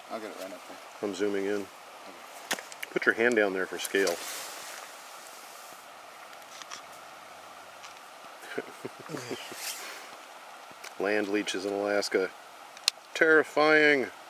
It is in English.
I'll get it right up there. I'm zooming in. Okay. Put your hand down there for scale. Land leeches in Alaska. Terrifying.